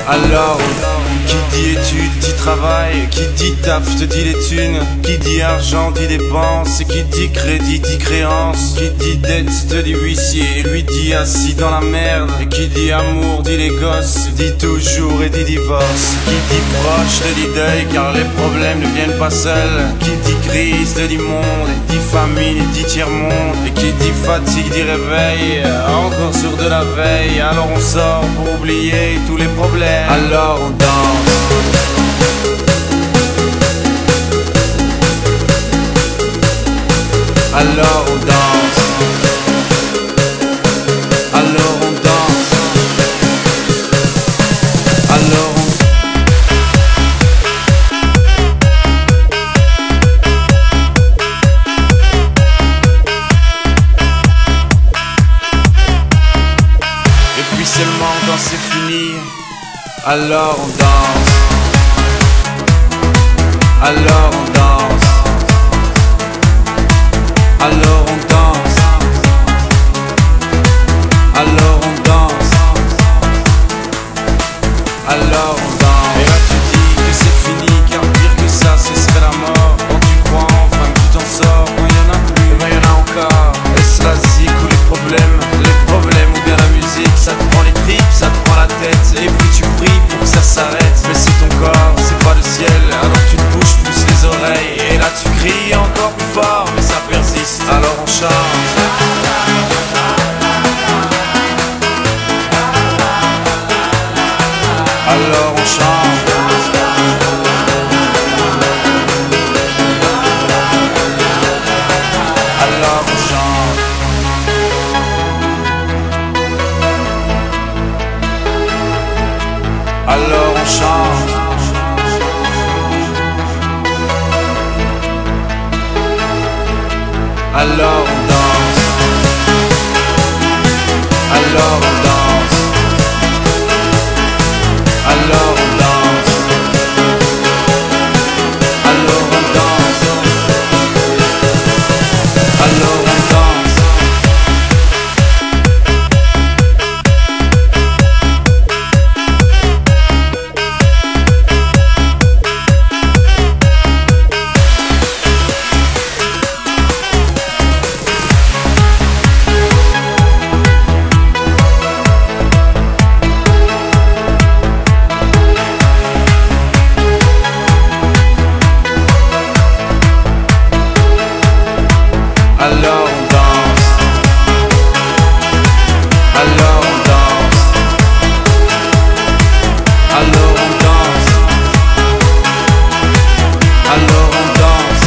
Alors, qui dit études, dit travail, qui dit taf, te dit les thunes, qui dit argent, dit dépenses, qui dit crédit, dit créance, qui dit dette, te dit huissier, lui dit assis dans la merde, et qui dit amour, dit les gosses, dit toujours et dit divorce, qui dit proche, te dit deuil, car les problèmes ne viennent pas seuls, qui dit crise, te dit monde, et dit famille, dit tiers-monde, et qui dit fatigue, dit réveil, encore sur de la veille, alors on sort pour oublier tous les problèmes. Alors on danse. Alors on danse. Alors on danse. Alors on... Et puis seulement quand c'est fini, alors on danse. Alors on danse. Alors on danse. Alors on danse. Alors on danse. Et là tu dis que c'est fini, car pire que ça ce serait la mort. Quand tu crois enfin que tu t'en sors, quand il y en a plus, mais il y en a encore. Est-ce la zik ou les problèmes ou bien la musique? Ça te prend les tripes, ça te prend la tête, et puis tu pries pour que ça s'arrête. Mais c'est ton corps, c'est pas le ciel, alors tu te bouges plus les oreilles. Et là tu cries encore plus fort, mais ça persiste, alors on chante. Alors on chante. Alors on chante. Alors on chante. Alors on danse. Alors on danse. Alors on danse. Alors on danse. Alors on danse. Alors on danse. Alors on danse. Alors on danse. Alors on danse.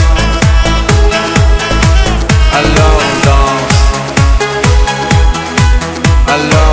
Alors on danse. Alors